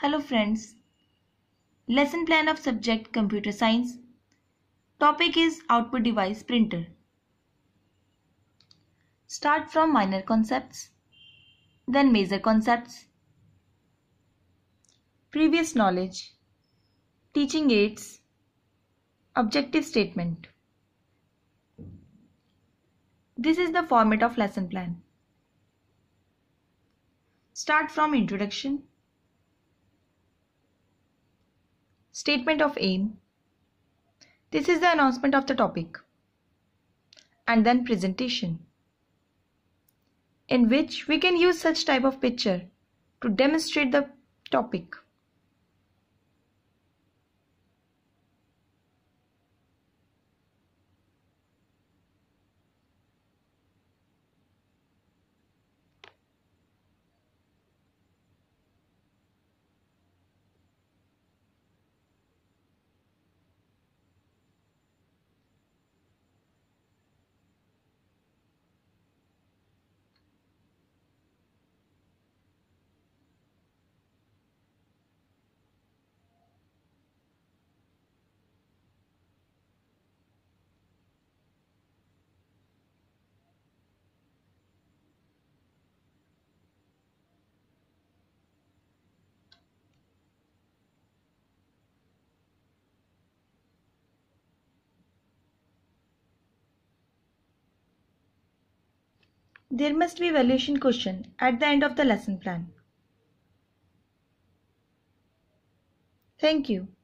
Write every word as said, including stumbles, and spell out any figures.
Hello friends. Lesson plan of subject Computer Science. Topic is Output Device Printer. Start from minor concepts, then major concepts, previous knowledge, teaching aids, objective statement. This is the format of lesson plan. Start from introduction, statement of aim. This is the announcement of the topic, and then presentation, in which we can use such type of picture to demonstrate the topic. There must be evaluation question at the end of the lesson plan. Thank you.